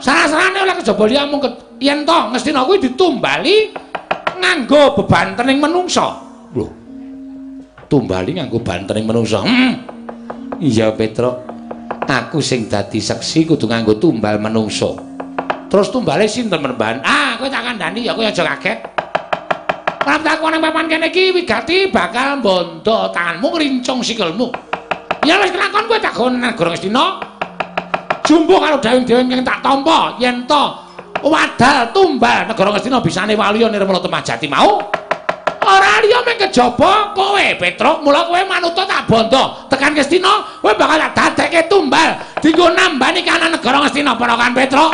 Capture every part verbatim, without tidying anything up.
Salah-salahane oleh kejaba liya mung yen to Ngastina kuwi ditumbali nganggo bebantening menungsa. Lho. Tumbali nganggo bantening menungsa. Hmm. Iya Petruk. Aku sing dadi seksi kudu nganggo tumbal menungsa. Terus tumbale sinten Mbah? Ah, kowe tak kandhani ya kowe aja kaget. Ora tak nang papan kene iki wigati bakal mbondo tanganmu ngrincung sikilmu. Ya wis kelakon kowe tak gon negara Ngastina. Jumbuh karo dawing-dawing yang tak tampa yen to wadal tumbal negara Ngastina bisane waliya Nirmala Temajati mau. Ora liya mung kejaba kowe Petruk, mula kowe manuta tak bondo tekan Ngastina, kowe bakal tak dadekke tumbal dienggo nambani kanan negara Ngastina para kan Petruk.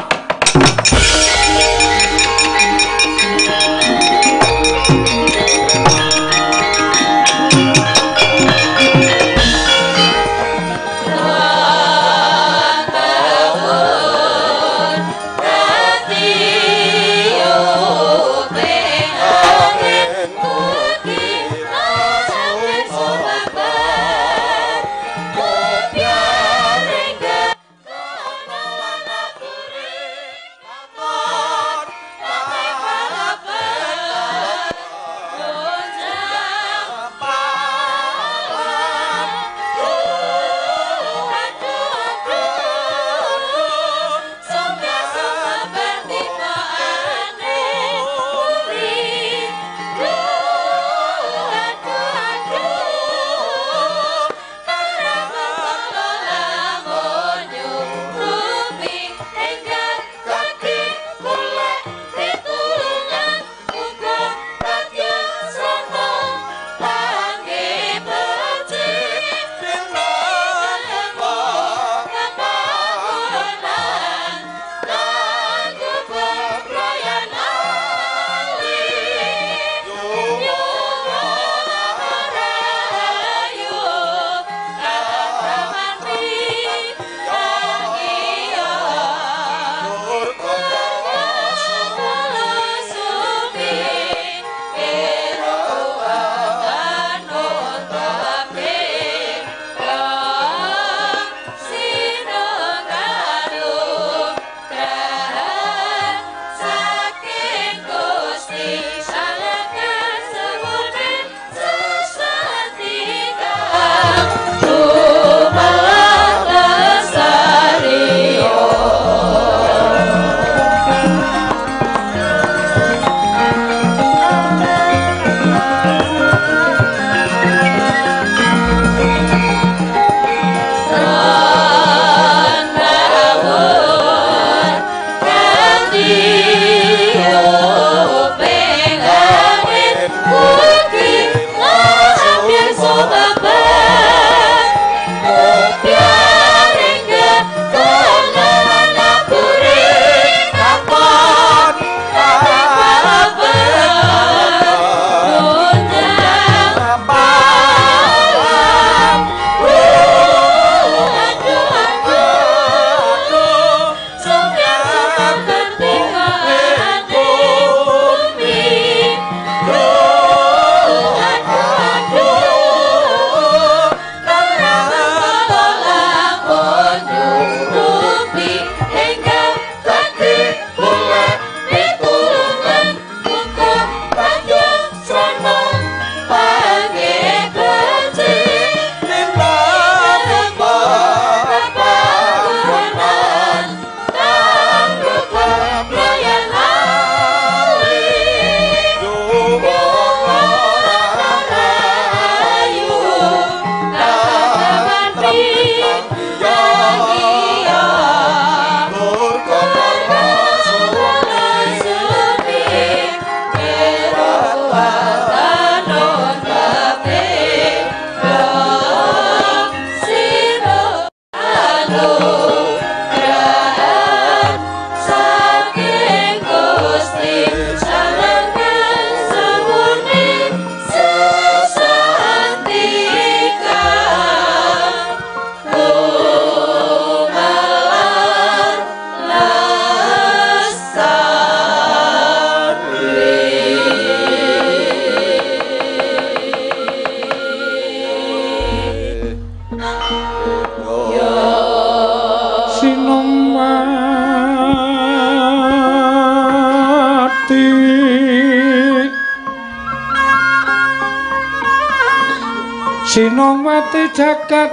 Sinongwati jagat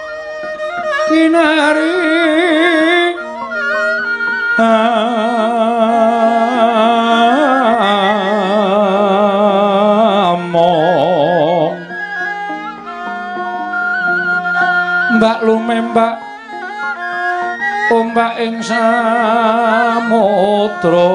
kinari among mbak lumembak ombak ing samudra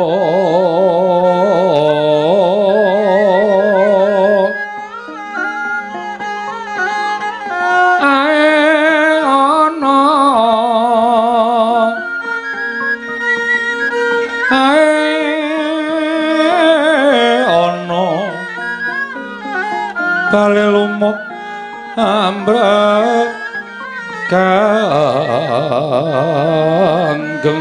ae ana ae ana bale lumut ambrek kanggeng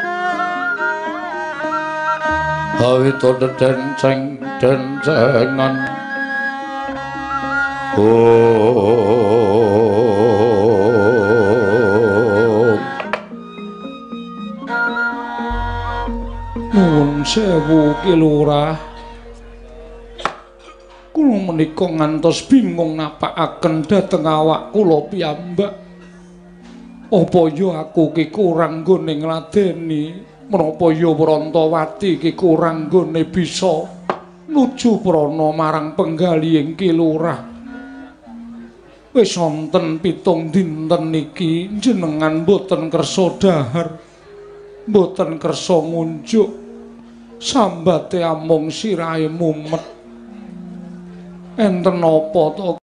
awit denceng dencengan oh nuwun sewu Ki Lurah kula menika ngantos bingung napakaken dhateng awak kula piyambak. Apa ya aku ki kurang nggone ngladeni menapa ya Wrantawati ki kurang nggone bisa nuju prana marang penggalihing Ki Lurah. Wis wonten pitung dinten niki jenengan boten kersa dahar, boten kersa ngunjuk, sambate amung sirahe mumet. Enten apa to?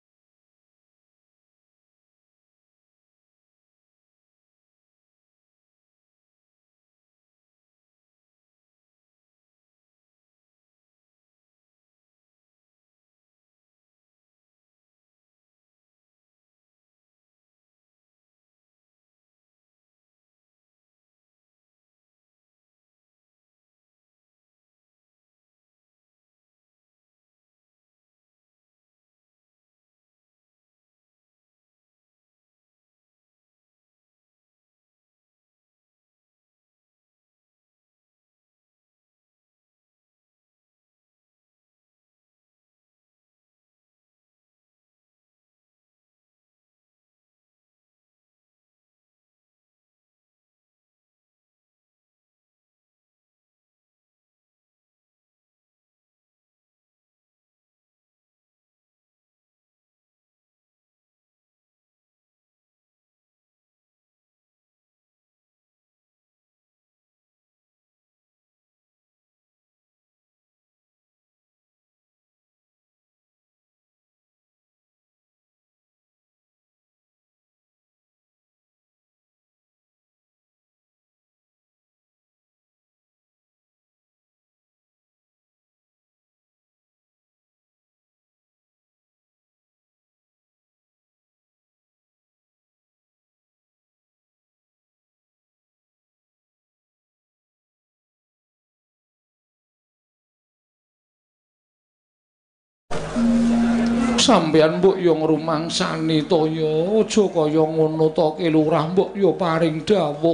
Sampeyan mbok yo ngrumangsani to ya, aja kaya ngono to Ki Lurah, mbok yo paring dawuh.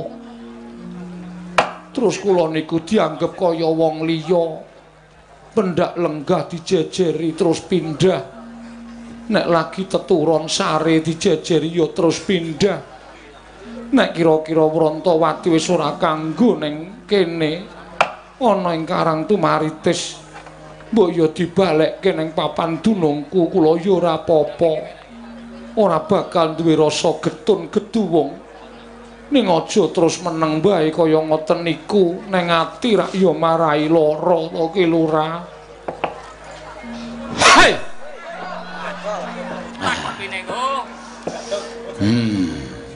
Terus kula niku dianggep kaya wong liya. Pendak lenggah dijejeri terus pindah. Nek lagi teturon sare dijejeri yo terus pindah. Nek kira-kira Wrantawati wis ora kanggo ning kene ana ing Karang Tumaritis, mbok yo dibalekke ning papan dunungku, kula yo ora apa-apa. Ora bakal duwe rasa getun geduwung. Ning aja terus meneng bae kaya ngoten niku, ning ati rak yo marai lara to Ki Lurah. Hai. Hmm.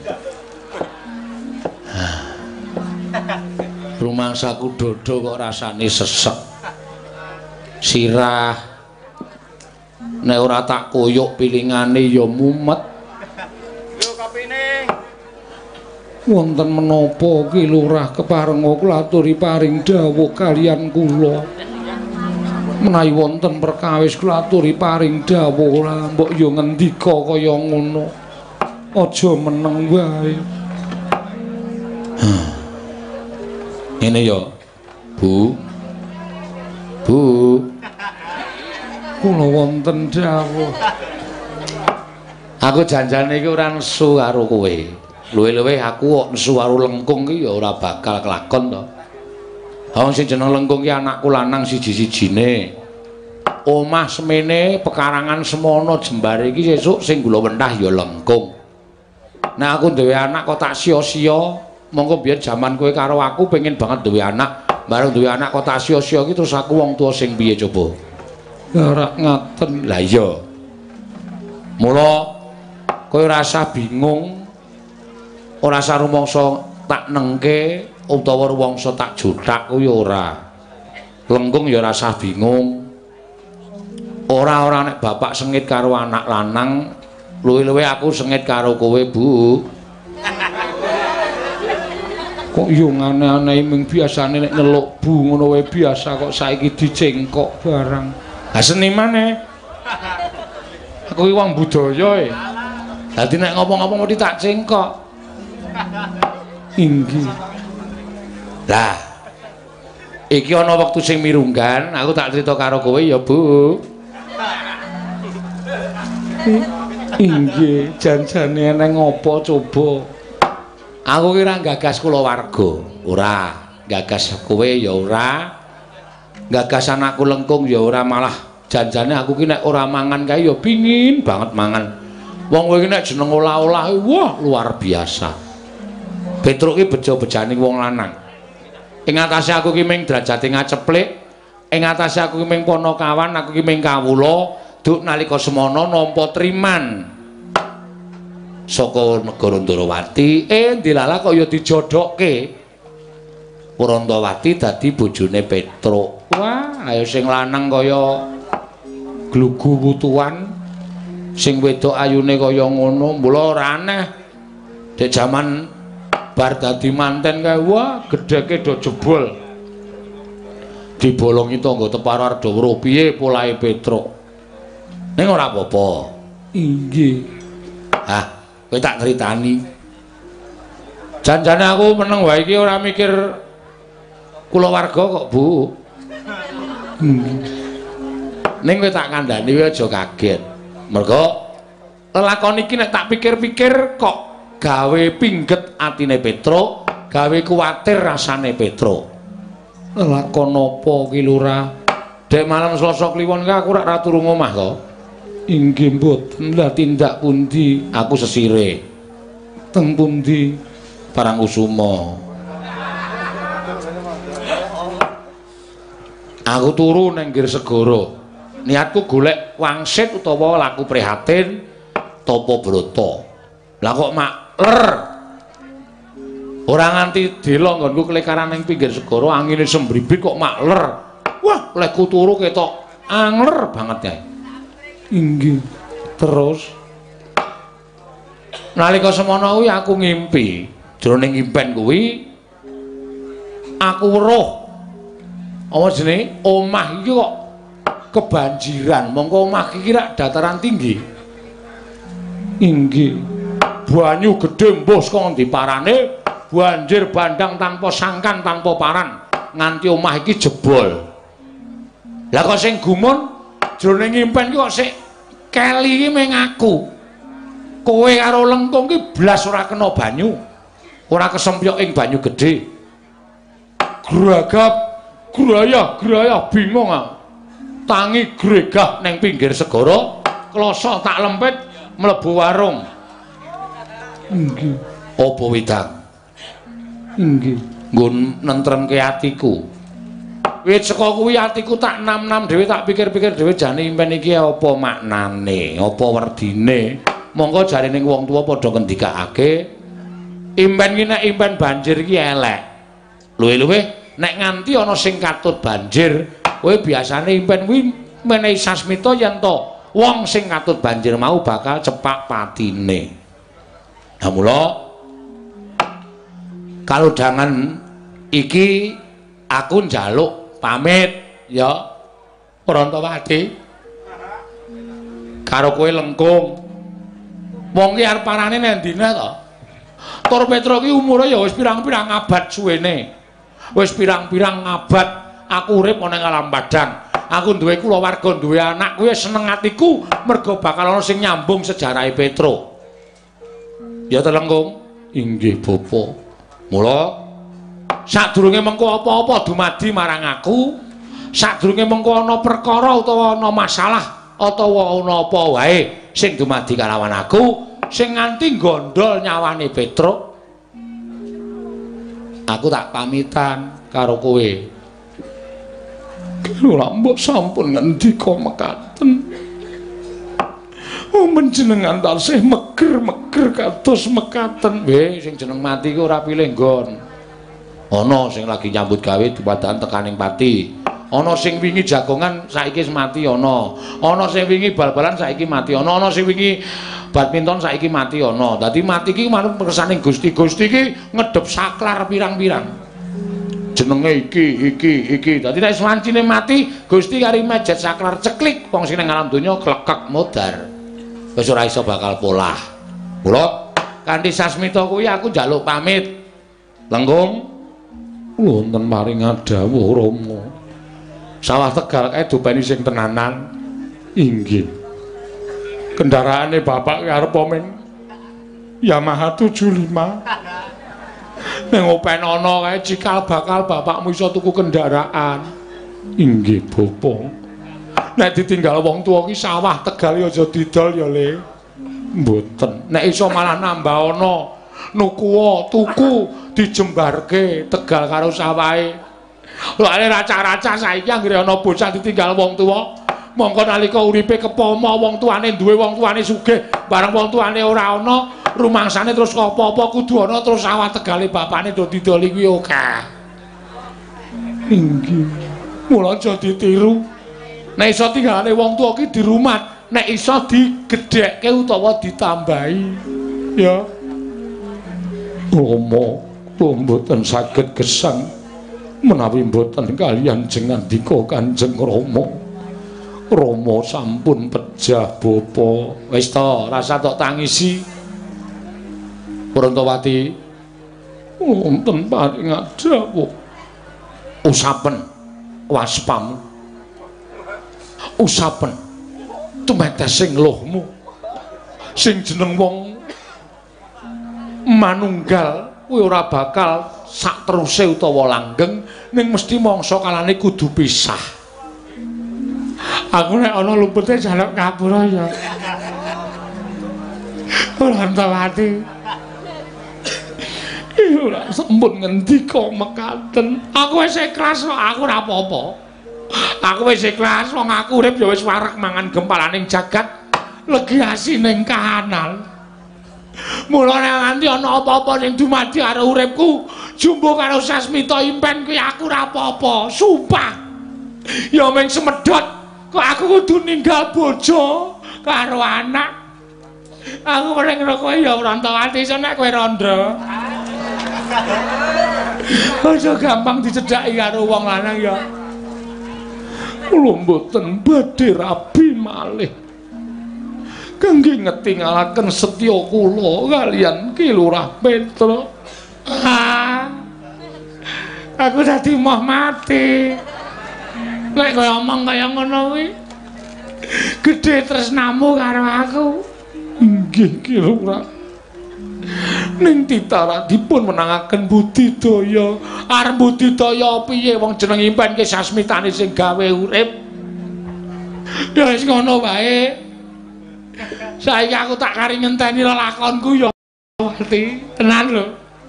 Rumangsaku dodo kok rasane sesek. Sirah nek ora tak koyok pilingane ya mumet. Yo kopine. Wonten menapa Ki Lurah keparenga kula aturi paring dawuh kaliyan kula. Menawi wonten perkawis kula aturi paring dawuh lah mbok yo ngendika kaya ngono. Aja meneng wae. Ngene ya, Bu. Bu. Kula wonten dawuh. Aku janjane iki ora nesu karo kowe. Luwe-luwe aku kok nesu karo Lengkung iki ya ora bakal kelakon to. Wong sing jeneng Lengkung ki anakku lanang siji-sijine. Omah semene pekarangan semono jembare iki sesuk sing gula wentah ya Lengkung. Nah aku duwe anak kok tak sia-sia, monggo biyen jaman kowe karo aku pengen banget duwe anak, bareng duwe anak kok tak sia-sia iki terus aku wong tuwa sing piye coba? Ora ngaten. Lah iya. Mula kowe rasa bingung, ora usah rumangsa tak nengke utawa rumangsa tak jutak kuwi ora. Lengkung ya ora usah bingung. Ora-ora nek bapak sengit karo anak lanang, luwe-luwe aku sengit karo kowe, Bu. Kok yo aneh-aneh ming biasane nek nyeluk Bu ngono wae biasa kok saiki dicengkok barang. Lah seniman e. Aku iki wong budaya e. Dadi nek ngomong-ngomong mesti tak cengkok. Inggih. Lah. Iki ana wektu sing mirunggan, aku tak crita karo kowe ya, Bu. Inggih, janjane eneng apa coba? Aku kira gagas kulawarga. Ora, gagas kowe ya ora. Gagas anakku Lengkung ya ora, malah janjane aku ki nek ora mangan kae ya pingin banget mangan. Wong kowe iki nek jeneng olah-olah wah luar biasa. Petruk ki bejo-bejane wong lanang. Ing atase aku ki ming derajate ngaceplik, ing atase aku ki ming ponokawan, aku ki ming kawula, duk nalika semana nampa triman saka negara Ndrawati, eh dilala kok ya dijodokke. Kurandawati dadi bojone Petruk. Wah, ayo sing lanang kaya glugu wutuan, sing wedok ayune kaya ngono, mula ora aneh. Dek jaman bar dadi manten kae, wah gedheke do jebol. Dibolongi tangga Teparo Ardawara piye polahe Petruk. Ning ora apa-apa. Inggih. Hah, kowe tak critani. Janjane aku meneng wae iki ora mikir kulawarga kok, Bu. Hmm. Ning kowe tak kandhani kowe aja kaget. Mergo lelakon iki nek tak pikir-pikir kok gawe pingget atine Petruk, gawe kuwatir rasane Petruk. Lelakon apa ki Lurah? Dek malam Selasa kliwon ka aku rak ra turu omah to. Inggih mboten, lah tindak pundi? Aku sesire. Teng pundi? Parangkusuma. Aku turu nang nggir segara. Niatku golek wangsit utawa laku prihatin tapa brata. Lah kok makler. Ora nganti dela nggonku kelekaran ning pinggir segara, angine sembribit kok makler. Wah, lekku turu ketok angler banget ya. Inggih. Terus nalika semana kuwi aku ngimpi. Jroning ngimpen kuwi aku weruh apa jenenge omah iki kok kebanjiran. Mongko omah iki rak dataran tinggi. Inggih. Banyu gedhe mbuh saka ngendi parane, banjir bandang tanpa sangkan tanpa paran nganti omah iki jebol. Lah kok sing gumun jroning ngimpen iki kok sik keli iki meng aku. Kowe karo Lengkung ki blas ora kena banyu. Ora kesempyok ing banyu gedhe. Gragap, grayah, grayah bingung aku. Tangi gregah ning pinggir segara, kloso tak lempit mlebu warung. Inggih. Apa widang? Inggih. Nggo nentremke atiku. Wit saka kuwi atiku tak nam-nam dhewe, tak pikir-pikir dhewe jane impen iki apa maknane, apa werdine. Monggo jarene wong tuwa padha ngendikake, impen iki nek impen banjir iki elek. Luwe-luwe nek nganti ana sing katut banjir, kowe biasane impen kuwi menehi sasmita yen to wong sing katut banjir mau bakal cepak patine. Nah mula kalodhangan iki aku njaluk pamit ya Prantawati karo kowe Lengkung. Wong ki arep parane nek ndine to. Tur Petruk ki umure ya wis pirang-pirang abad suwene. Wis pirang-pirang abad aku urip ana ing alam padang. Aku duwe kulawarga, duwe anak, kuwi seneng atiku mergo bakal ana sing nyambung sejarahe Petro. Ya Telengkung. Inggih, Bapa. Mula sadurunge mengko apa-apa dumadi marang aku, sadurunge mengko ana perkara utawa ana masalah utawa ana apa wae sing dumadi kalawan aku, sing nganti gondol nyawane Petro, aku tak pamitan karo kowe. Lha mbok sampun ngendika mekaten. Oh menjenengan tansih meger-meger kados mekaten. Weh sing jeneng mati ku ora pilih nggon. Ana sing lagi nyambut gawe dipadahan tekaning pati. Ana sing wingi jagongan saiki mati ana. Ana sing wingi bal-balan saiki mati ana. Ana sing wingi badminton saiki mati ana. Dadi mati iki manut kersane Gusti-Gusti iki ngedhep saklar pirang-pirang. Jenenge iki iki iki. Dadi nek wancine mati Gusti kari mejet saklar ceklik wong sing nang alam donya klekek modar. Wis ora iso bakal polah. Mula kanthi sasmita kuwi aku njaluk pamit. Lengkung wonten maring dawuh Rama. Sawah Tegal kae dopeni sing tenanan. Inggih. Kendaraane Bapak arep men Yamaha tujuh lima. Ning open ana kae cikal bakal bapakmu iso tuku kendaraan. Inggih, Bapak. Nek ditinggal wong tuwa ki sawah Tegal ya aja didol ya, Le. Mboten. Nek iso malah nambah ana nuku tuku dijembarke Tegal karo sawahe. Lha raca-raca saiki anggere ana bocah ditinggal wong tuwa, mongko nalika uripe kepama wong tuane duwe wong tuane sugih, bareng wong tuane ora ana, rumangsane terus apa-apa kudu ana terus sawah Tegale bapakne do didoli kuwi akeh. Inggih. Mula aja ditiru. Nek iso tinggalane wong tuwa ki dirumat, nek iso digedhekke utawa ditambahi. Ya. Rama, kula mboten saged gesang menawi mboten kaliyan jenengan dika Kanjeng Rama. Rama sampun pejah Bapa. Wis ta, rasa tok tangisi. Prantawati wonten paring dawuh. Usapen waspamu. Usapen tumetesing lohmu. Sing jeneng wong manunggal kuwi ora bakal sak teruse utawa langgeng, ning mesti mangsa kalane kudu pisah. Aku nek ana lumpute jaluk ngapura ya. Ora Antawati. Ora sempun ngendika mekaten. Aku wis ikhlas kok, aku ora apa-apa. Aku wis ikhlas wong aku urip ya wis wareg mangan gempalaning jagat, legi asining kahanal. Mula nek nganti ana apa-apa ning dumadi karo uripku, jumbo karo sasmita impen kuwi aku ora apa-apa, sumpah. Ya mung semedhot kok aku kudu ninggal bojo karo anak. Aku mrene karo kowe ya Prantawati iso nek kowe randha. Aja gampang dicedhaki karo wong lanang ya. Kula mboten badhe rabi malih kangge ngetingalaken setya kula kaliyan Ki Lurah Petro. Ah, aku dadi moh mati. Nek kowe omong kaya ngono kuwi, gedhe tresnamu karo aku. Nggih Ki Lurah. Ning titara dipun menangaken budidaya. Arep budidaya piye wong jeneng impen ki sasmitane sing gawe urip. Ya wis ngono wae. Saiki aku tak kari ngenteni lelakonku ya ngerti. Tenan lho.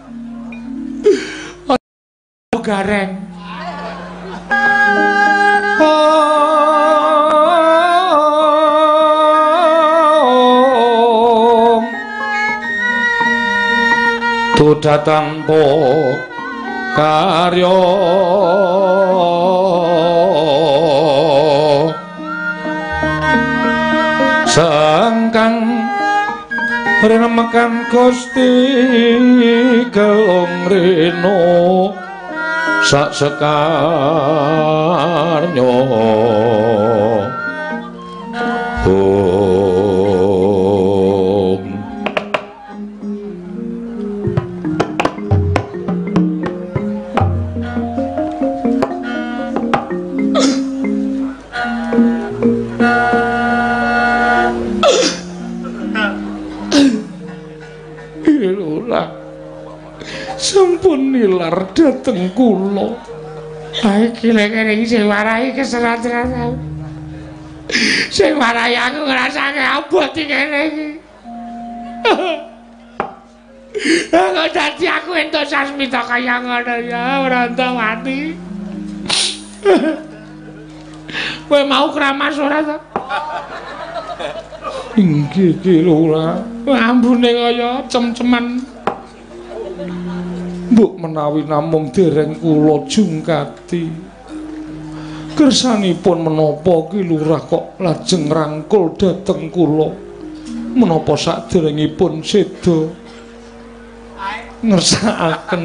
Gareng. Datang po karya sangkang renemekan Gusti kelong reno sak sekarnya oh. nilar dhateng kula. Ha iki lek kene iki sing marahi keserat-seratan. Sing marahi aku ngrasake abot iki kene iki. Kok dadi aku entuk sasmita kaya ngono ya, Brantawati. Kowe mau kramas ora to? Inggih ki Lurah. Ambune kaya cem-ceman. Mbok menawi namung dereng kula jungkati. Kersanipun menapa ki Lurah kok lajeng rangkul dhateng kula? Menapa saderengipun seda ngersakaken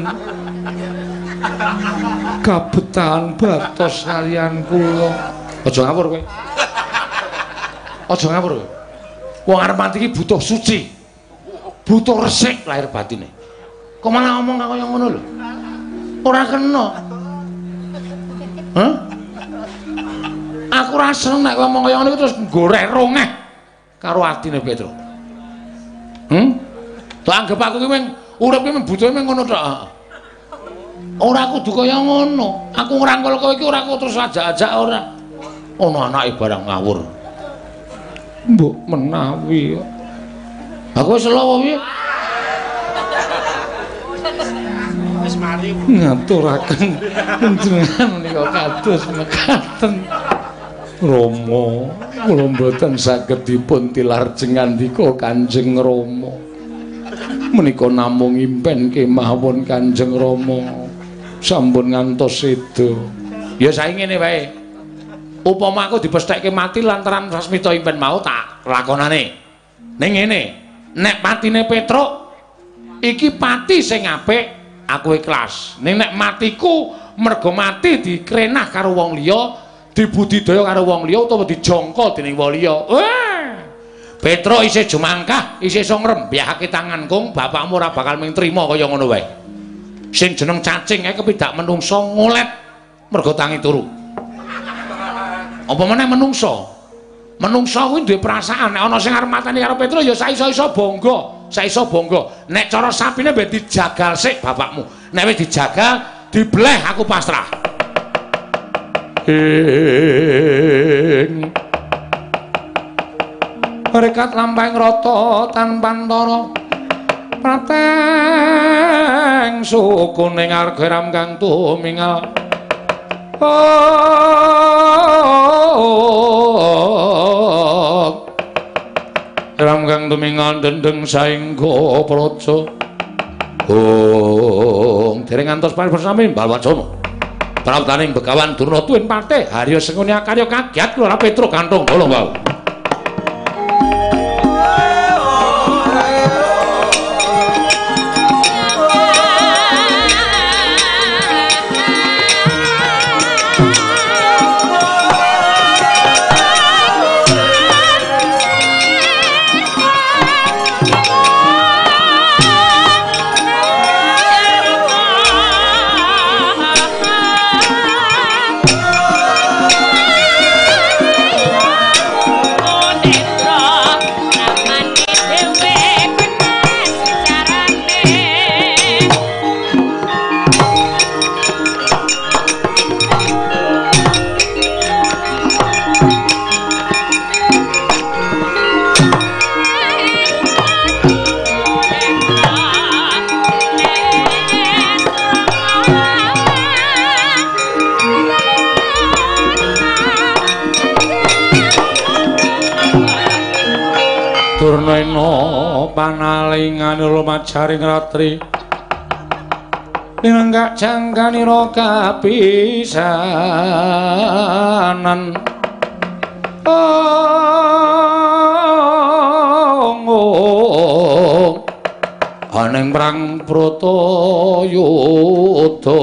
kabetahan batos kaliyan kula. Aja ngawur kowe. Aja ngawur kowe. Wong arep mati iki butuh suci. Butuh resik lahir batine. Kok malah ngomong kaya ngono lho. Ora kena. Hah? Aku ora seneng nek ngomong kaya ngono terus gorek rongeh karo atine Petro. Hm? Tak anggap aku ki mung urip ki butuhe mung ngono tok. Ora kudu kaya ngono. Aku ngrangkul kowe iki ora kok terus ajak-ajak ora. Ono anake barang ngawur. Mbok menawi. Aku wis lowo piye? Wis mari. Ngaturaken panjenengan menika kados mekaten. Rama, kula mboten saged dipun tilar jengandika Kanjeng Rama. Menika namung impen kemawon Kanjeng Rama. Sampun ngantos seda. Ya saiki ngene wae. Upama aku dipesthekke mati lantaran sasmita impen mau tak lakonane. Ning ngene, nek patine Petruk iki pati sing apik, aku ikhlas. Ning nek matiku mergo mati dikrenah karo wong liya, dibudidaya karo wong liya utawa dijongkol dening wong liya. Wah! Petruk isih jumangkah, isih iso ngrembyahake tanganku, bapakmu ora bakal mung trima kaya ngono wae. Sing jeneng cacing ae kepidak menungso ngolet mergo tangi turu. Apa meneh menungso? Menungso kuwi duwe perasaan, nek ana sing arep mateni karo Petruk ya saiso-iso bangga, saiso bangga. Nek cara sapine mbek dijagal sik bapakmu. Nek wis dijagal, dibleh aku pasrah. Ing rekat lampahing rata tanpa antara prateng suku ning argeram kang tumingal. Oh, ram kang tumingal dendeng saengga praja. Oh, dereng ngantos parsami Balwacana. Praptaning Begawan Durna tuwin patih Harya Sengkuni karya kagiat kula Petruk kanthong bolong wau. Durna panalingan lumajaring ratri pinenggak jangkanira kapisanan. Oh, aning prang Bratayuda.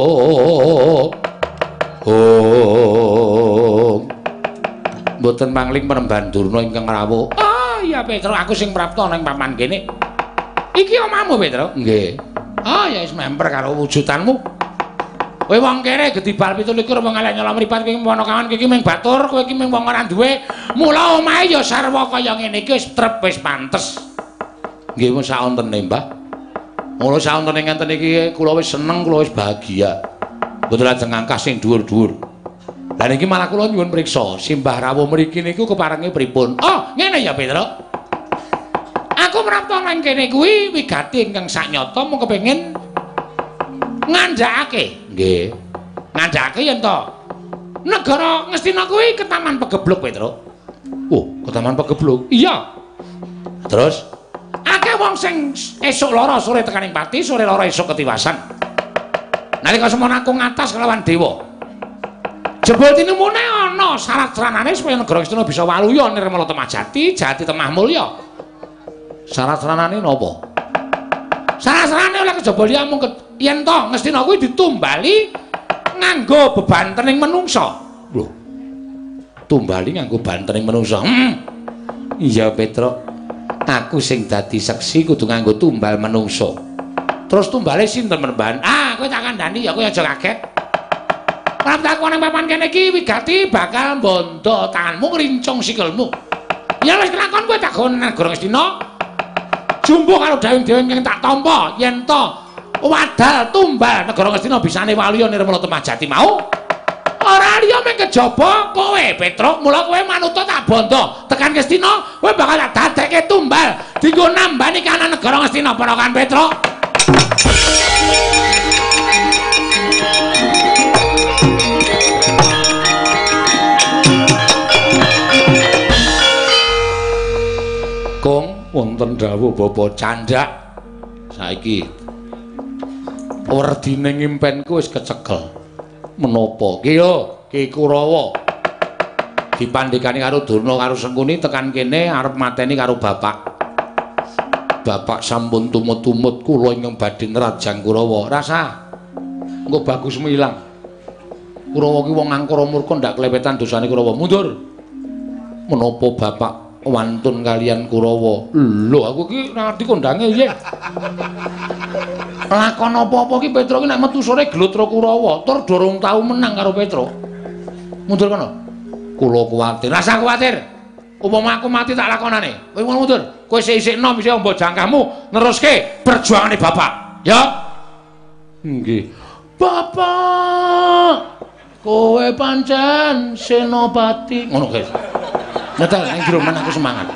Oh, mboten mangling Penemban Durna ingkang rawuh. Ya Petruk, aku sing prapta ning papan kene. Iki omahmu Petruk? Nggih. Oh ya wis memper karo wujudanmu. Kowe wong kere gedibal pitu likur wong elek nyala mripat kowe ana kawan iki mung batur, kowe iki mung wong ora duwe. Mula omahe ya sarwa kaya ngene iki wis trep wis pantes. Nggih wis saontene, Mbah. Mula sawontene ngenten iki kula wis seneng, kula wis bahagia. Mboten lajeng angkah sing dhuwur-dhuwur. Lah niki malah kula nyuwun priksa, simbah rawuh mriki niku keparengi pripun? Oh, ngene ya, Petruk. Aku prapta nang kene kuwi wigati ingkang saknyata mung kepengin ngandhakake. Nggih. Ngandhakake yen to negara Ngastina kuwi ketaman pegebluk, Petruk. Oh, ketaman pegebluk. Iya. Terus akeh wong sing esuk lara sore tekaning pati, sore lara esuk ketiwasan. Nalika semono aku ngatas kelawan dewa. Jebul tinemune ana syarat-syaratane supaya negara Ngastina bisa waluya nirmala temajati, jati temah mulya. Syarat-syaratane napa? Syarat-syaratane oleh kejaba liya mung yen to Ngastina kuwi ditumbali nganggo bebantening menungsa. Lho. Tumbali nganggo bantening menungsa. Hmm. Iya, Petruk. Aku sing dadi seksi kudu nganggo tumbal menungsa. Terus tumbale sinten merban? Ah, kowe tak kandhani ya kowe aja kaget. Prapta aku nang papan kene iki wigati bakal mbondo tanganmu ngrincung sikilmu. Ya wis kelakon kowe tak gon negara Ngastina. Jumbuh karo dawing-dawing kang tak tampa yen to wadal tumbal negara Ngastina bisane waluya nirmala temajati mau. Ora liya mung kejaba kowe, Petruk. Mula kowe manuta tak bondo tekan Ngastina, kowe bakal tak dadekke tumbal dienggo nambani kanan negara Ngastina para kan, Petruk. Kong wonten dawuh Bapa Candhak. Saiki werdine ngimpenku wis kecekel. Menapa? Ki yo, Ki Kurawa. Dipandhekani karo Durna karo Sengkuni tekan kene arep mateni karo bapak. Bapak sampun tumut-tumut kula ingkang badhe nerajang Kurawa. Rasa engko bagus milang. Kurawa ki wong angkara murka ndak klepetan dosane Kurawa. Mundur. Menapa bapak wantun kalian Kurawa? Lho, aku ki ngerti kondange piye. Lakon apa-apa ki Petruk ki nek metu sore Glutra Kurawa, tur durung tau menang karo Petruk. Mundur kono. Kula kuwatir. Rasa kuwatir. Upama aku mati tak lakonane. Kowe mundur. Kowe sik-sikno bisa mbok jangkamu neruske perjuangane bapak. Ya. Nggih. Bapak. Kowe pancen senopati. Ngono guys. Nyetel nang jero men aku semangat.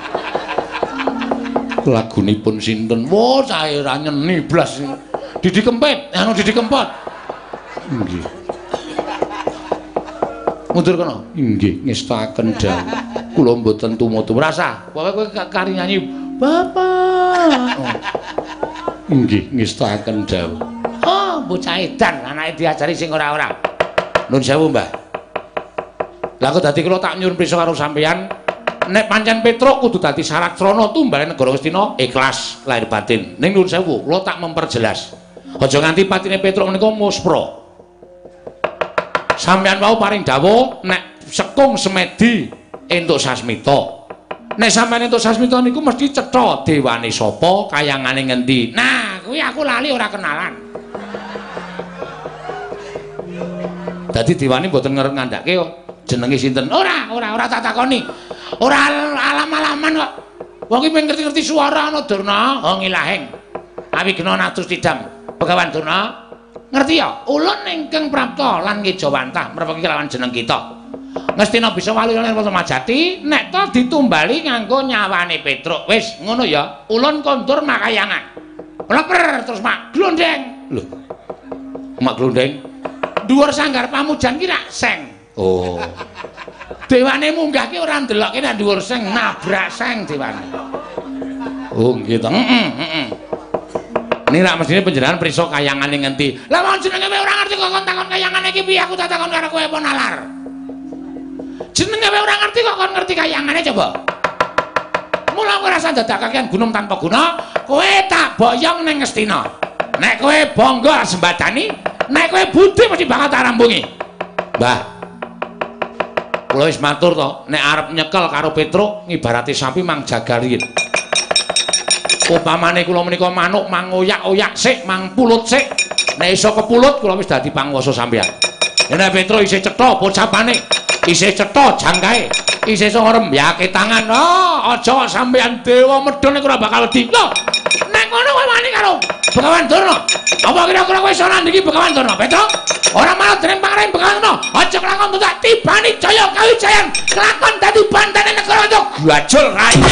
Lagunipun sinten? Wo, cair nyeni blas. Didi Kempit, anu Didi Kempot. Nggih. Mundur kono. Nggih, ngestaken dawuh. Kula mboten tumut rasa. Pokoke kowe kari nyanyi Bapak. Oh. Nggih, ngestaken dawuh. Oh, bocah edan anake diajari sing ora-ora. Nuwun sewu, Mbah. Lah kok dadi kula tak nyuwun prisa karo sampeyan. Nek pancen Petruk kudu dadi syarat srana tumbale negara Ngastina ikhlas lahir batin. Ning nuwun sewu, kula tak memperjelas. Aja nganti patine Petruk menika muspra. Sampeyan wau paring dawuh nek sekung semedi entuk sasmita. Nek sampeyan entuk sasmita niku mesti cetha dewane sapa, kayangane ngendi. Nah, kuwi aku lali ora kenalan. Dadi dewane mboten ngerep ngandhake jenenge sinten. Ora, ora, ora tak takoni. Ora alam-alaman kok. Wong iki ngerti-ngerti suara ana Durna, oh ngilahing. Awigna natus tidam. Begawan Durna, ngerti ya? Ulun ingkang prapta lan ngejawantah merpeki lawan jeneng kita. Ngastina bisa waluya nirmala temajati, nek to ditumbali nganggo nyawane Petruk. Wis, ngono ya. Ulun kondur makayangan. Mleper terus mak glondeng. Lho. Mak glondeng. Dhuwur sanggar pamujan ki rak seng. Oh. Dewane munggah ki ora ndelokke nek dhuwur seng, nabrak seng dewane. Oh, nggih to. Heeh, heeh. Ini rak mestine panjenengan prisa kayangane ngendi. Lah wong jenenge kowe ora ngerti kok kon takon kayangane iki piye aku tak takon karo kowe apa nalar. Jenenge kowe ora ngerti kok kon ngerti kayangane coba. Mula kowe rasa dadakaken gunung tanpa guna, kowe tak boyong ning Ngastina. Nek kowe bangga sembadani, nek kowe budi mesti bakal tak rampungi. Mbah. Kula wis matur to, nek arep nyekel karo Petruk ngibarati sapi mang jagalin. Upamane kula menika manuk mangoyak-oyak sik, mang pulut sik. Nek iso kepulut kula wis dadi panguwasa sampeyan. Nek Petruk isih cetha pocapane, isih cetha jangkae, isih iso ngrembyake tangan. Oh, aja sampeyan dewa medhun nek ora bakal wedi. Lho, nek ngono kowe wani karo Begawan Durna. Apa kira-kira kowe iso nandingi Begawan Durna, Petra? Ora malah dening pangraing Begawan Durna. Aja kelakon tak tibani Jaya Kawijayan. Kelakon dadi bantane negara untuk glajul raine.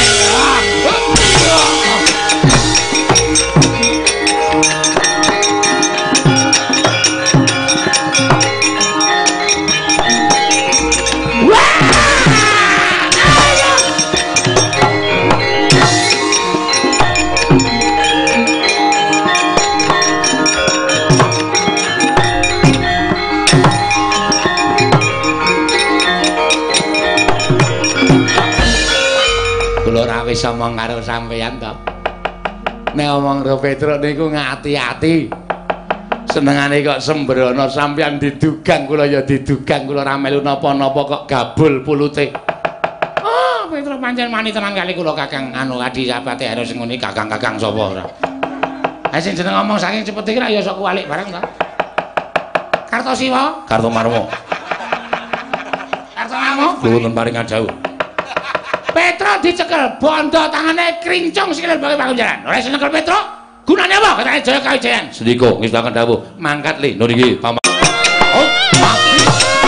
Wis omong karo sampeyan to. Nek omong karo Petruk niku ngati-ati. Senengane kok sembrono sampeyan didugang kula ya didugang kula ora melu napa-napa kok gabul pulute. Oh, Petruk pancen mani tenan kali kula Kakang anu adi sapate harus ngene Kakang-kakang sapa ora. Ha sing jeneng ngomong saking cepet iki ra ya sok kualik bareng to. Kartosiwa, Kartomarmo. Kartomarmo, nuwun paringan jauh. Petra dicekel, bondo tangane krincong sikile bagi pakunjaran. Ora iso nyekel Petra, gunane apa? Katane Jaya Kawijayan. Sedika ngistaken dawuh, mangkat li, nur iki paman. Oh, mati.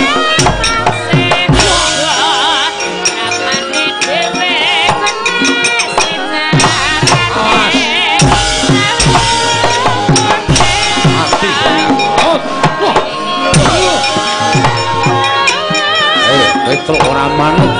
Eh, Petra ora manut.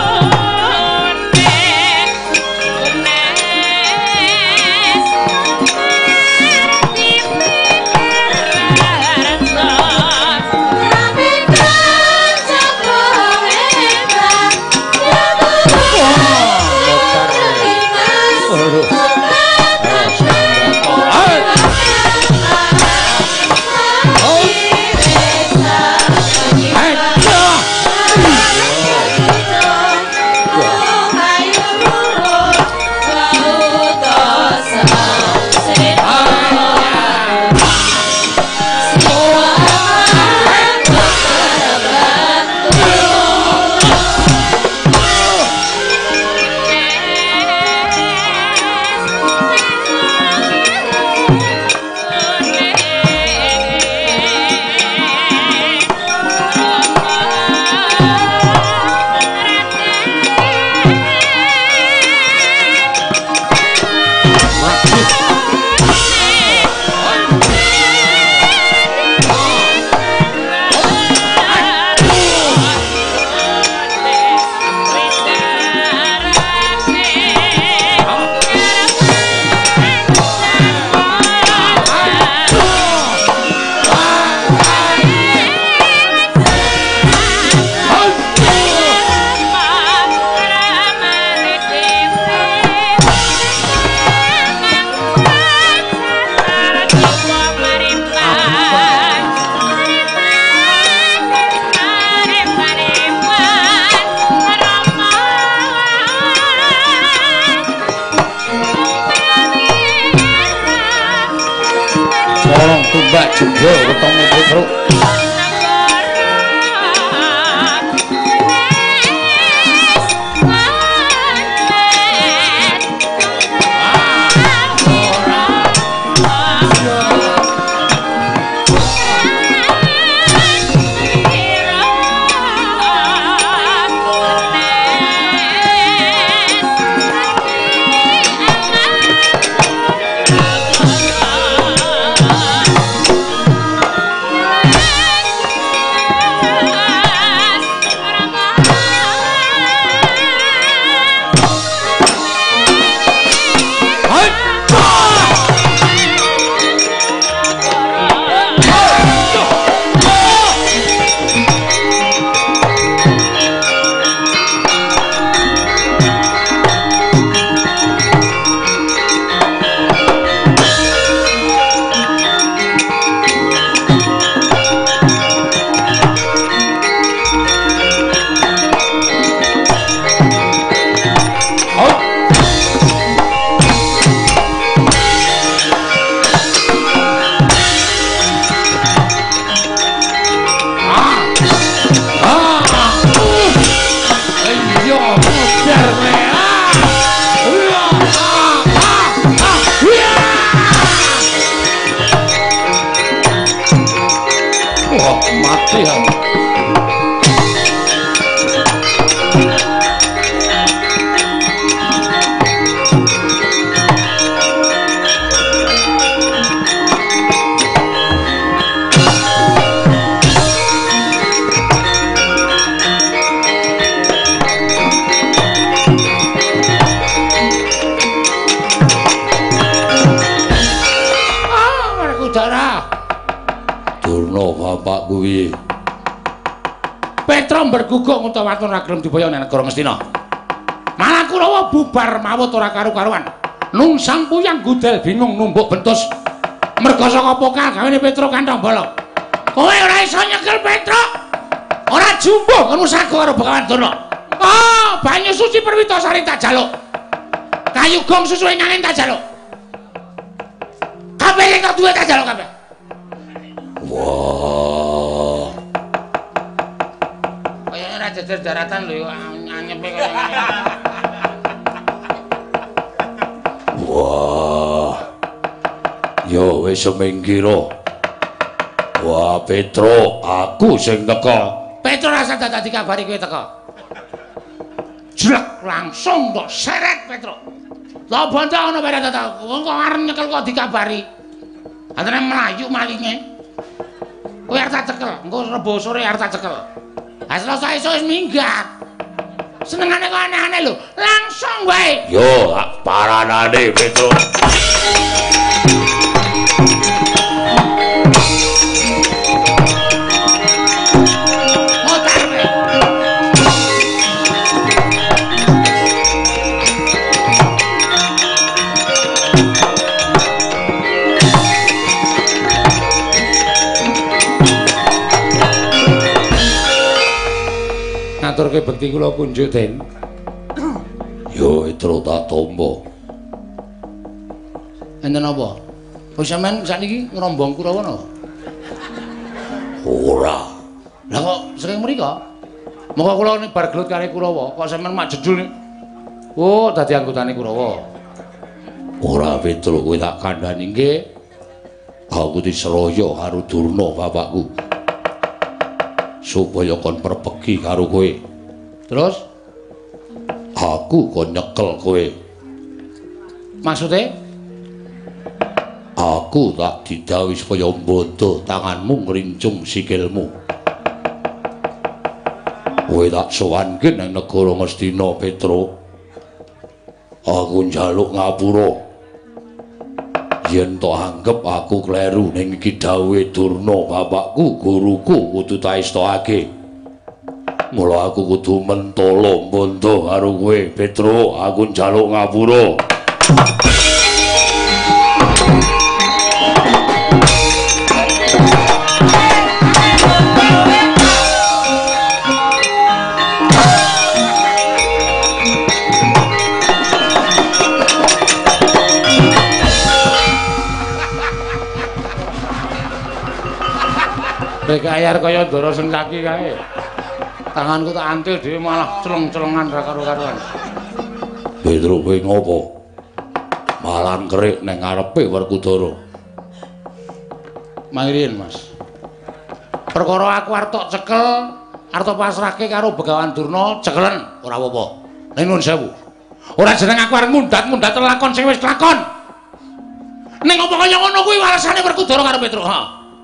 Mbak juga ketemu Petruk. Yeah. Iya. Bapak kuwi Petra berguguk utawa waton ra gelem dibaya ning negara Ngastina. Malah Kurawa bubar mawut ora karu-karuan. Nung sang puyang gudel bingung numbuk bentus. Merga saka pokal gawene Petra kantong bolong. Kowe ora iso nyekel Petra. Ora jumbo ngono sago karo Begawan Durna. Oh, banyu suci Perwitasari tak jaluk. Kayu gong susuhe nanging tak jaluk. Kabeh sing tak duwe tak jaluk kabeh. Wah. Kayane ra jejer daratan lho anyepe kaya ngene. Wah. Yo wis semingkira. Wah, Petro, aku sing teka. Petro rasa dadi kabari kowe teka. Jlek langsung kok seret Petro. Lah bondo ana bare tata. Wong kok arep nyekel kok dikabari. Antene mlayu malinge. Kowe arep tak cekel, engko rebo sore arep tak cekel. Ha Selasa esuk wis minggat. Senengane kok aneh-aneh lho, langsung wae. Yo, paranane Petro. Motar kowe. Ngaturke bekti kula kunjuk Den. Yo, Petro tak tombo. Enten apa? Kok sampean sakniki ngrombong Kurawa napa? Ora. Lah kok sering mriko? Moko kula ning bar gelut kare Kurawa, kok sampean mak jedul. Oh, dadi anggotane Kurawa. Ora Petro, kowe tak kandhani nggih. Aku diseroyo karo Durna bapakku. Supaya kon perpeki karo kowe. Terus Aku kon nyekel kowe. maksude Aku tak didhawuhi supaya mbodo tanganmu ngrincung sikilmu. Kowe tak sowanke nang negara Ngastina, Petro. Aku njaluk ngapura. Yen to anggep aku kleru ning iki dawuhe Durna bapakku, guruku kudu tak istokake. Mula aku kudu mentolo mbondo karo kowe, Petro. Aku njaluk ngapura. Rekayar kaya ndara sengkaki kae. Tanganku tak antil dhewe malah celeng-celengan ra karo-karuan. Petro kowe ngopo? Malan kerik ning ngarepe Werkudara. Mangirin, Mas. Perkara aku arep tok cekel, arep tok pasrahke karo Begawan Durna, cekelen ora apa-apa. Ning nuwun sewu. Ora jeneng aku arep mundat-mundat lakon sing wis lakon. Ning apa kaya ngono kuwi walasane Werkudara karo Petro, ha.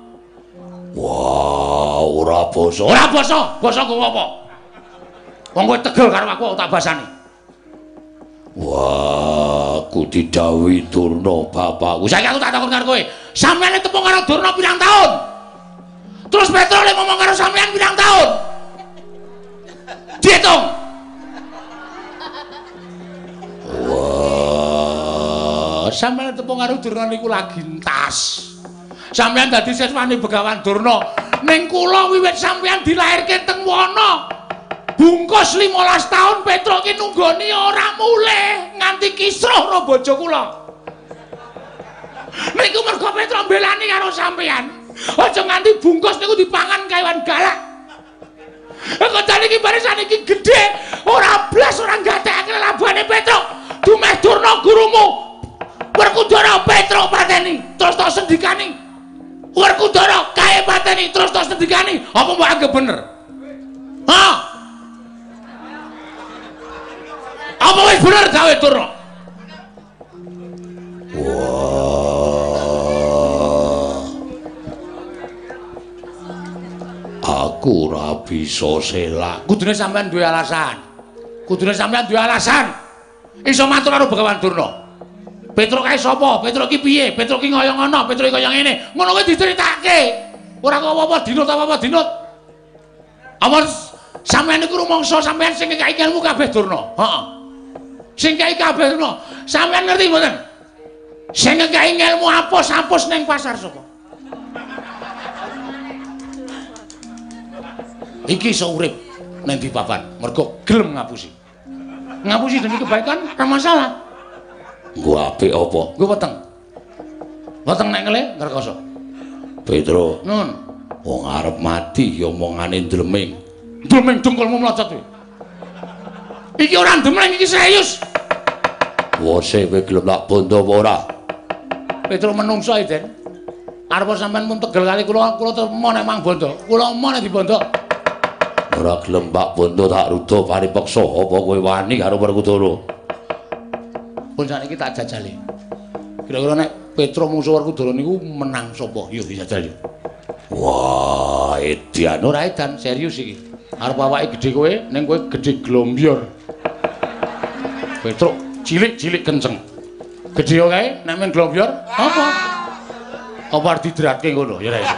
Wah, ora basa. Ora basa, basa kok apa? Wong kowe tegel karo aku tak basani. Wah, aku didhawuhi Durna bapakku. Saiki aku tak takon karo kowe, sampeyan tepung karo Durna pirang taun? Terus Petro le ngomong karo sampeyan pirang taun? Diitung. Wah, sampeyan tepung karo Durna niku lagi entas. Sampeyan dadi siswane Begawan Durna. Ning kula wiwit sampeyan dilairke teng wana. Bungkus limolas taun Petro ki nunggoni ora mulih nganti kisruh ro bojo kula. Niku mergo Petro mbelani karo sampeyan. Aja nganti bungkus niku dipangan kewan galak. Kok jane iki barisan iki gedhe, ora blas ora gatekake labane Petro. Dumeh Durna gurumu. Werkudara Petro pateni, terus tok sendikani. Werkudara kae pateni terus tos ngendikani apa mbok anggap bener? Ha? Apa wis bener gawe Durna? Wah. Aku ora bisa selak. Kudune sampean duwe alasan. Kudune sampean duwe alasan. Iso matur karo Begawan Durna. Petruk kae sapa? Petruk ki piye? Petruk ki ngoyo ngono, Petruk kaya ngene. Ngono kuwi diceritake. Ora kok apa-apa dinut apa-apa dinut. Apa sampean iku rumangsa sampean sing ngekaki ilmu kabeh Durna? Heeh. Sing ngekaki kabeh Durna. Sampean ngerti mboten? Sing ngekaki ilmu apus-apus ning pasar sapa? Iki iso urip ning di papan, mergo gelem ngapusi. Ngapusi demi kebaikan, ora masalah. Nggo apik apa? Nggo weteng. Weteng nek ngele ngrekoso. Petro. Nun. Wong arep mati ya omongane ndleming. Ndleming dengkulmu mlocot kowe. Iki ora ndleming iki serius. Wose kowe gelem tak bondo apa ora? Petro menungso iki, Den. Arep sampean mun tegel kali kula kula termo nek mang bondo. Kula emoh nek dibondo. Ora gelem Pak Bondo tak rudo paripeksa apa kowe wani karo Werkudara? Pun saniki tak jajali. Kira-kira nek Petro musuh Werkudara niku menang sapa? Yo dijajali. Wah, edian ora edan serius iki. Arep awake gedhe kowe ning kowe gedhe glombior. Petro cilik-cilik kenceng. Gedhe kae nek men glombior apa? Apa arep didratke ngono ya ra iso.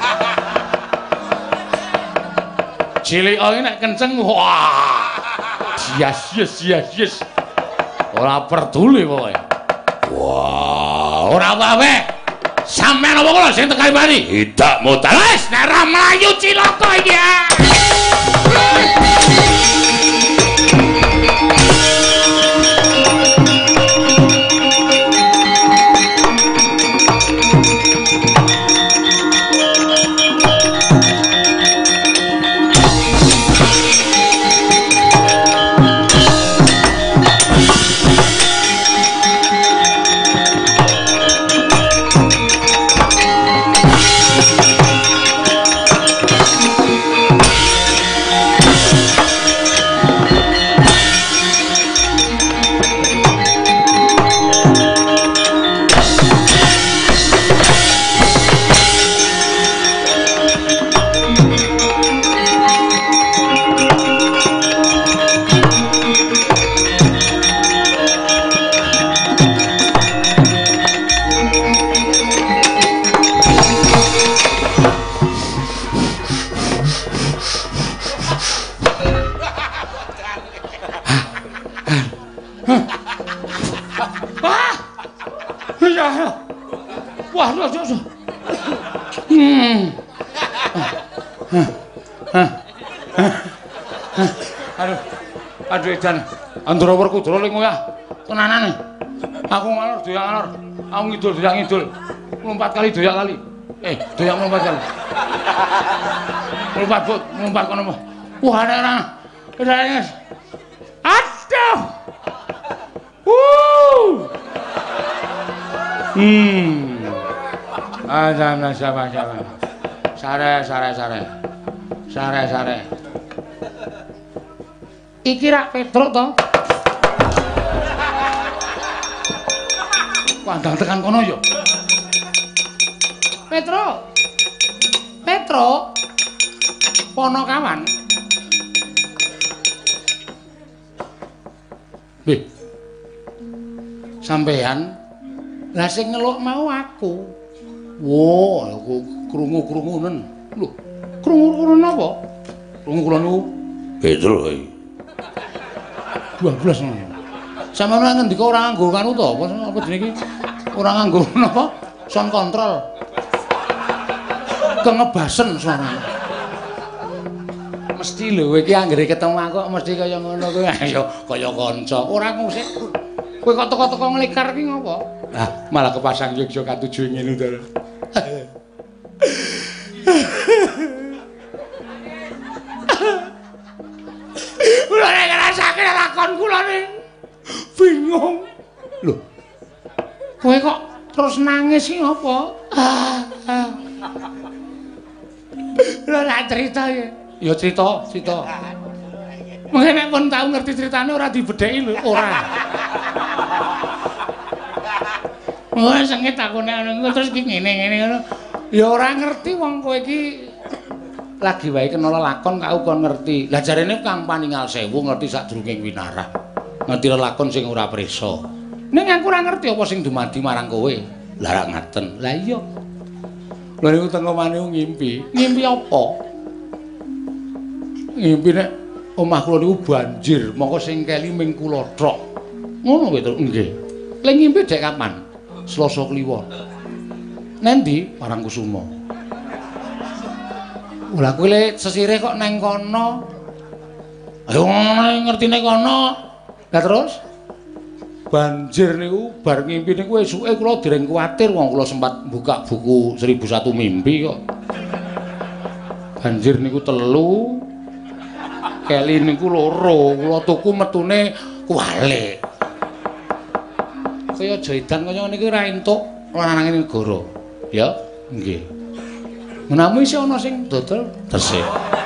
Cilik oh nek kenceng wah. Yes yes yes yes. Ora peduli pokoke. Wah, ora apa-apa. Sampeyan apa kula sing tekan mari? Tidak modal. Wis nek ra mlayu cilaka iki ya. Wah, wah, wah. Hmm. Aduh. Aduh edan. Andra Werkudara ling ngoyah. Tenanane. Aku ngalor doyak ngalor. Aku ngidul doyak ngidul. Lompat kali doyak kali. Eh, doyak lompat kali. Lompat, Bu. Lompat kono. Wah, nek ora. Ora. Aduh. Wuh. Hmm. Ada nah siapa siapa. Sare sare sare. Sare sare. Iki rak Petruk to? Wandang tekan kono yo. Petruk. Petruk. Ponokawan. Nggih. Sampean lah sing ngeluk mau aku. Wo, aku krungu-krungunen. Lho, krungu-krungunen apa? Krungu kula niku Petruk iki. dua belas ngono. Sampeyan ngendika ora nganggo kanu to, apa apa jenenge iki? Ora nganggo napa? Sound control. Kengebasen suarane. Mesti lho iki anggere ketemu aku mesti kaya ngono kuwi. Ayo kaya kanca. Ora musik. Kowe kok teko-teko nglikar ki ngopo? Ah, malah kepasang Yogya katujuh ngene to. Kula nek ngrasake lakon kula ning bingung. Lho. Kowe kok terus nangis ki ngopo? Ah. Lho nak cerita ya. Ya cerita, cerita. Mengke nek pun tau ngerti critane ora dibedheki lho, ora. Wah, sengit takone ngono terus iki ngene-ngene ngono. Ya ora ngerti wong kowe iki lagi wae kena lakon kau kon ngerti. Lah jarene Kang Paningal Sewu ngerti sadurunge winarah. Ngerti lakon sing ora prisa. Ning aku ora ngerti apa sing dumadi marang kowe. Lah rak ngaten. Lah iya. Lha niku teng omane ngimpi. Ngimpi apa? Ngimpi nek omah kula niku banjir, mongko sing keli ming kula tok. Ngono wae to, nggih. Lha ngimpi dek kapan? Selasa Kliwon. Nendi Parangkusuma? Lah kowe le sesire kok neng kono. Ayo ngertine kono. Lah terus banjir niku bar ngimpi niku esuke kula dereng kuwatir wong kula sempat buka buku seribu satu mimpi kok. Banjir niku telu. Keli niku loro, kula tuku metune kuwalik. Kaya aja edan kaya ngene iki ora entuk lanange negara. Ya, nggih. Menamu isih ana sing dodol tesih.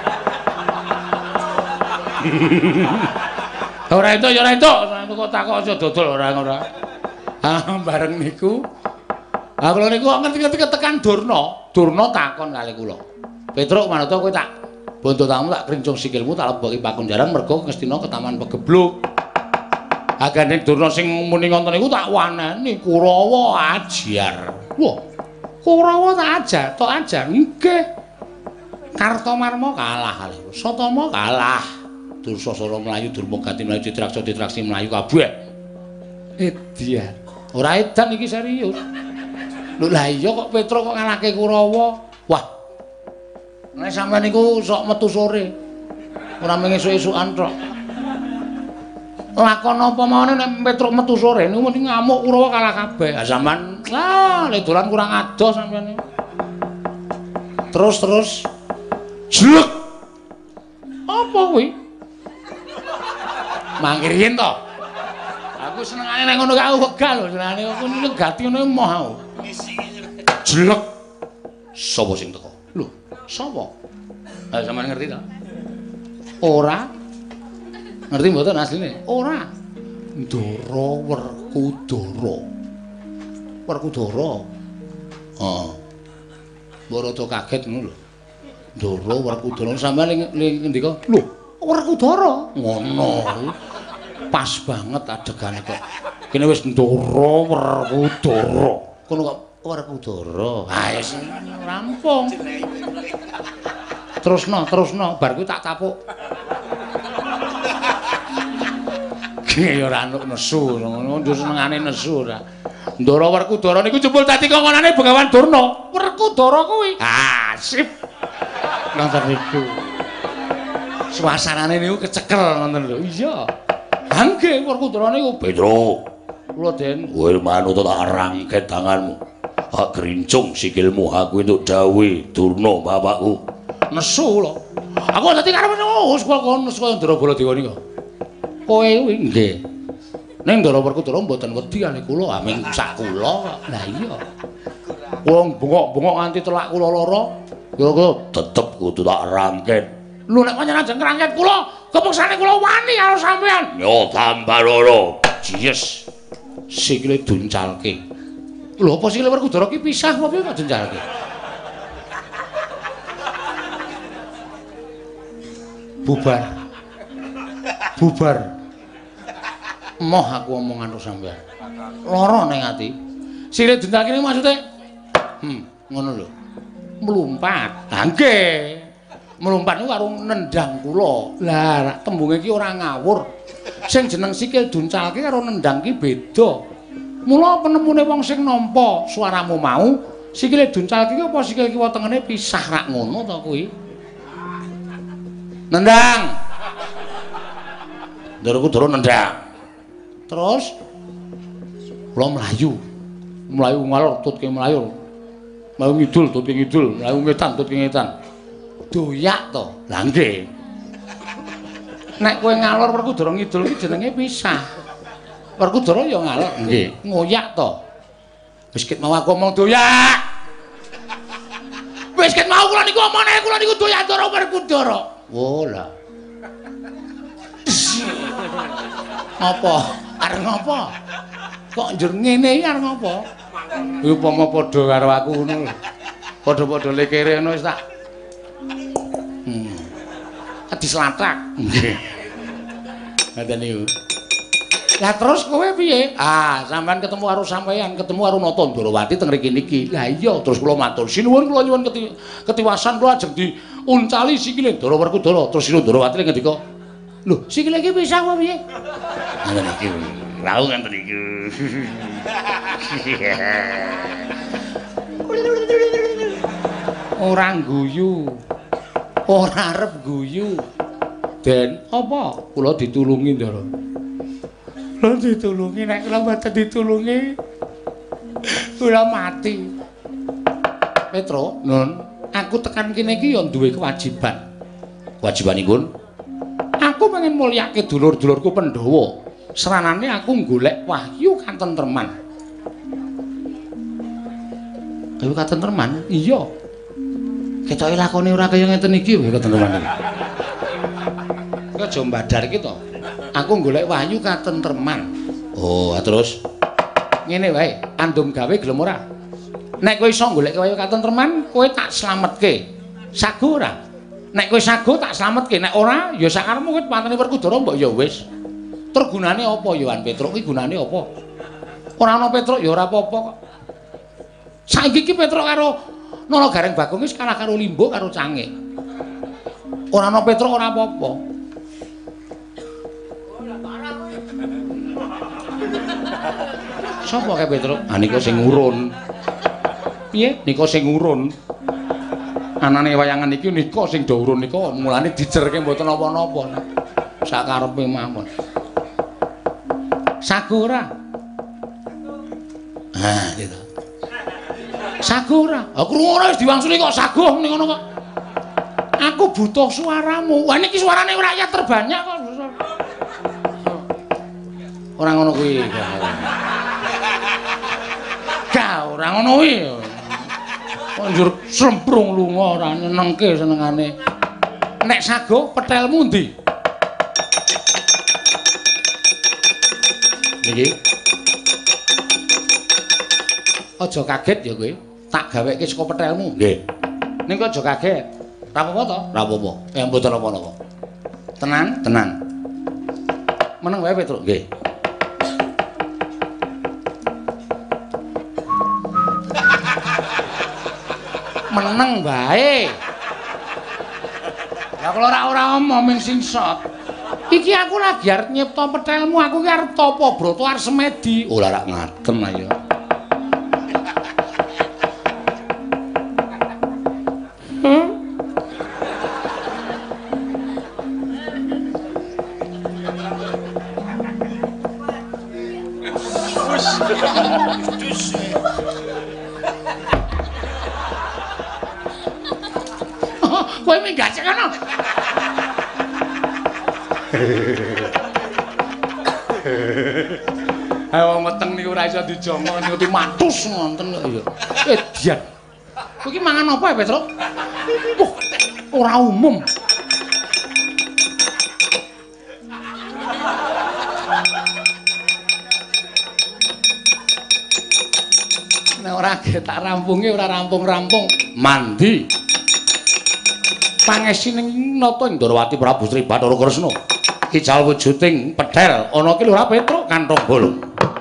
Ora entuk ya ora entuk, kok takok aja dodol ora ora. Ah bareng niku. Ah kula niku ngerti-ngerti ketekan Durna, Durna takon kali kula. Petruk manut kowe tak bondo tamu tak krincung sikilmu tak leboki pakunjaran mergo Ngastina ke Taman Pegebluk. Agane Durna sing muni ngoten niku tak waneni Kurawa ajar. Wah, Kurawa tak ajar, tok ajar. Nggih. Kartomarma kalah kali. Satama kalah. Dursasana mlayu, Durmagati mlayu, Ditraksa ditraksi mlayu kabeh. Edian. Ora edan iki serius. Lho lah iya kok Petruk kok ngalahke Kurawa. Wah. Nek sampeyan niku sok metu sore. Ora mung esuk-esukan tok. Lakon apa mawon nek Petruk metu sore niku mesti ngamuk Kurawa kalah kabeh. Lah sampean lah le dolan kurang adoh sampeyan niku. Terus terus jlek. Apa kuwi? Mangkir yen to. Aku senengane nek ngono aku wegah lho, senengane aku negati ngono emoh aku. Jlek. Sapa sing teko? Lho, sapa? Lah sampean ngerti ta? Ora. Ngerti mboten asline? Ora. Ndara Werkudara. Werkudara. Heeh. Mbok rada kaget ngono lho. Ndara Werkudara sampean ning ngendika? Lho, Werkudara. Ngono. Pas banget adegane kok. Kene wis Ndara Werkudara. Kono kok Werkudara. Ha wis rampung. Terusno, terusno, bar kuwi tak tapuk. Ki ora anuk nesu, ngono senengane nesu ora. Ndara Werkudara niku jebul dadi kongkonane Begawan Durna. Werkudara kuwi. Ah, sip. Ngoten niku. Suasanane niku kecekel ngoten lho. Iya. Ha nggih Werkudara niku Petruk. Kula Den, kowe manut tak rangket tanganmu. Tak grincung sikilmu aku entuk dawuh Durna bapakku. Nesu lho. Aku dadi karep wis kok nesu kaya Ndara Baladewa niku. Kowe kuwi nggih. Ning Ndara Werkudara mboten wedi kali kula, aming sak kula kok. Lah iya. Wong bengok-bengok nganti telak kula lara, ya kok tetep kudu tak rangket. Lho nek panjenengan ajeng ngrangket kula, kepeksane kula wani karo sampean. Yo tambah lara. Jiyes. Sikile duncalke. Lho apa sikile Werkudara ki pisah apa piye kok duncalke? Bubar. Bubar. Moh aku omongan karo sampean. Lara ning ati. Sikile duncalke niku maksude hmm, ngono lho. Mlumpat. Ha nggih. Mlumpat niku karo nendang kula. Lah tembunge iki ora ngawur. Sing jeneng sikil duncalke karo nendang ki beda. Mula penemune wong sing nampa swaramu mau, sikile duncalke ki apa sikil kiwa tengene pisah rak ngono to kuwi. Nendang. Ndara Werkudara nendang. Terus kula mlayu. Mlayu ngalor tutke mlayu. Mlayu ngidul tutke ngidul, mlayu ngetan tutke ngetan. Doyak to. Lah nggih. Nek kowe ngalor Werkudara ngidul ki jenenge pisah. Werkudara ya ngalor nggih, ngoyak to. Wis ket mau aku omong doyak. Wis ket mau kula niku omone kula niku Dayandara Werkudara. Oh lah. Apa? Arep ngopo? Kok njur ngene iki arep ngopo? Kuwi upama padha karo aku ngono. Padha-padha lekere ngono wis tak. Hmm. Dislatak. Nggih. Ngoten niku. Lah terus kowe piye? Ah, sampean ketemu karo sampean, ketemu karo Nata Ndrawati teng mriki niki. Lah iya, terus kula matur sinuwun kula nyuwun keti, ketiwasan kula ajeng diuncali sikile Ndara Werkudara. Terus Sinu Ndrawati ngendika, "Lho, sikile iki bisa apa piye?" Ngoten iki. Lau ngoten iki. Ora guyu. Ora arep guyu. Den, apa? Kula ditulungi, Ndara. Kula ditulungi, nek kula mboten ditulungi kula mati. Petro, Nun, aku tekan kene iki ya duwe kewajiban. Kewajibanipun? Aku pengen mulyake dulur-dulurku Pandhawa. Seranane aku golek wahyu katentreman. Wahyu katentreman? Iya. Ketoke lakone ora kaya ngeten iki wahyu katentreman iki. Kok aja mbadar iki to. Aku golek wahyu katentreman. Oh, terus ngene wae, andum gawe gelem ora? Nek kowe iso golek wahyu katentreman, kowe tak slametke. Sago ora? Nek kowe sago tak slametke, nek ora ya sakarepmu kowe pantene Werkudara mbok ya wis. Tur gunane apa Yohan Petruk iki gunane apa? Ora ana Petruk ya ora apa-apa kok. Saiki iki Petruk karo Nala Gareng Bagong wis kalah karo Limbo karo Cangik. Ora ana Petruk ora apa-apa. Sopo kae Petruk? Ah nika sing urun. Piye? Nika sing urun. Anane wayangan iki nika sing do urun nika mulane dijerke mboten napa-napa. Sakarepe mawon. Sago ora? Ah, gitu. Sago ora? Aku ngono wis diwangsuli kok sago ning ngono kok. Aku butuh suaramu. Wah niki suarane rakyat terbanyak kok. Ora ngono kuwi. Ga ora ngono kuwi. Kok njur semprung lunga ora nyenengke senengane. Nek sago petelmu ndi? Niki. Aja kaget ya kowe. Tak gaweke saka petelmu. Nggih. Ning kok aja kaget. Ora apa-apa to? Ora apa-apa. Ya mboten apa-apa. Tenan, tenan. Meneng wae Petruk, nggih. Meneng bae. Lah kalau ora ora omong sing sot. Iki aku lagi arep nyipta petelmu, aku ki arep tapa broto arep semedi. Oh ora ngaten ayo. Hmm? Kowe minggat sik kono. Ayo meteng niku ora iso dijomo niku matus wonten kok ya. Eh dian. Kowe iki mangan apa ya, Petruk? Wah, ora umum. Nek ora tak rampunge ora rampung-rampung. Mandi. Pangesining Nata Ndrawati Prabu Sri Bathara Kresna. Ical wujuding pedhel ana ki lho ora Petruk kantong bolong.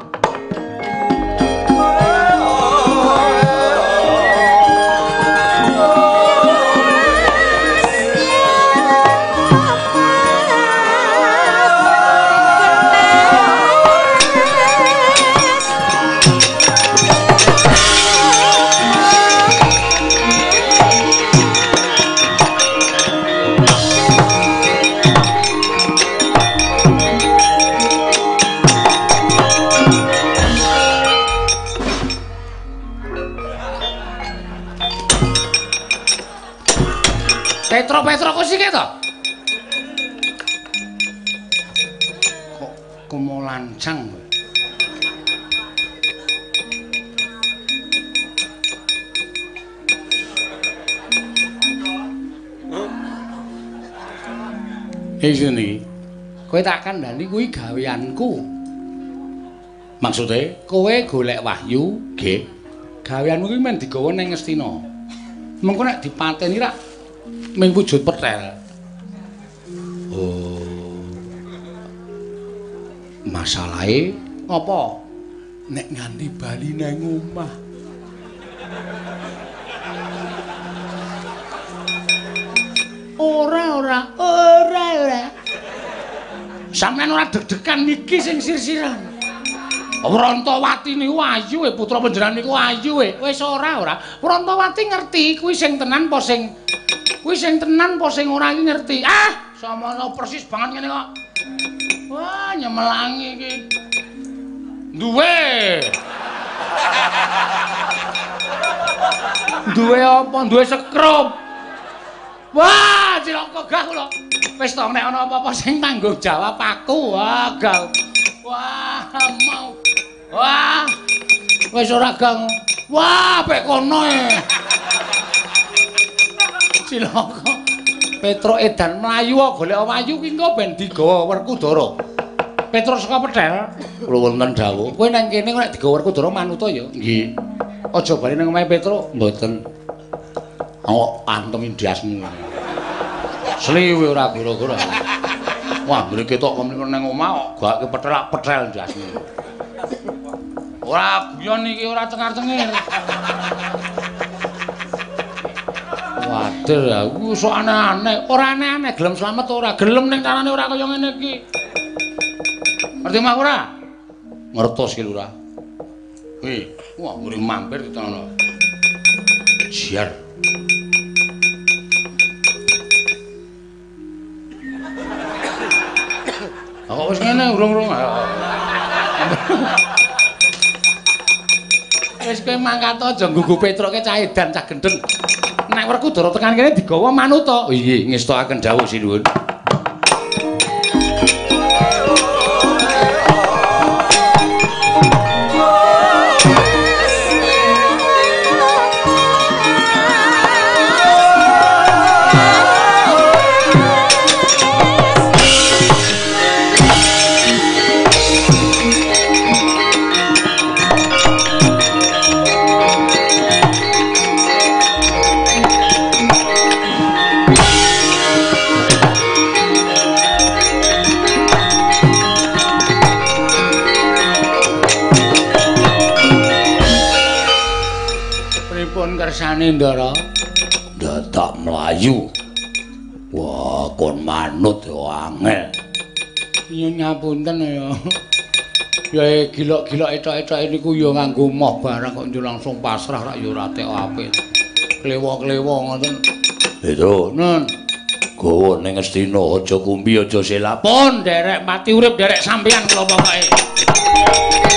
Petruk kok sik to? Kok kemo lancang. Ing sini. Kowe tak kandhani kuwi gaweanku. Maksude, kowe golek wahyu, nggih. Gaweanmu kuwi men digawa ning Ngastina. Mengko nek dipateni rak ming wujud petel. Oh. Masalahe apa? Nek nganti bali nang omah. Ora, ora, ora, ora. Sampeyan ora deg-degan niki sing sir-siran. Wrantawati niku ayu e, putra panjenengan niku ayu e. Wis ora, ora. Wrantawati ngerti kuwi sing tenan apa sing kuwi sing tenan apa sing ora iki ngerti. Ah, samono persis banget ngene kok. Wah, nyemelangi iki. Duwe. Duwe apa? Duwe sekrup. Wah, cilaka gah kula. Wis to nek ana apa-apa sing tanggung jawab aku. Wah, gah. Wah, mau. Wah. Wis ora gang. Wah, pek kono e. Cilaka. Petro edan mlayu kok golek wayu ki engko ben digawa Werkudara. Petro saka Pedhel. Kula wonten dawuh. Kowe nang kene nek digawa Werkudara manuta ya. Nggih. Aja bali nang omahe Petro. Mboten. Awak antem ndiasmu. Sliwe ora gara-gara. Wah, mriki tok mriki nang omah kok gake petel-petel ndiasmu. Ora guyon iki ora cengar-cengir. Waduh, aku sok aneh-aneh. Ora aneh-aneh, gelem slamet ora. Gelem ning carane ora kaya ngene iki. Ngerti mah ora? Ngertos ki Lurah. Wih, wah mriki mampir ditono. Siar. Kok wis ngene urung-urung. Wis kowe mangkat aja nggugu Petroke cah edan cah gendeng. Nek Werkudara tekan kene digawa manuta. Oh iya, ngestakaken dawuh sinuwun. Kersane Ndara dadak mlayu. Wah, kon manut ya angel. Nyun ngapunten ya. Ya gilok-gilok etok-etok niku ya nganggo moh barang kok njur langsung pasrah rak ya ora tek apik. Klewo-klewo ngoten. Itu Nun, gawa ning Ngastina aja kumbi aja selap. pun derek mati urip derek sampeyan kula pokoke.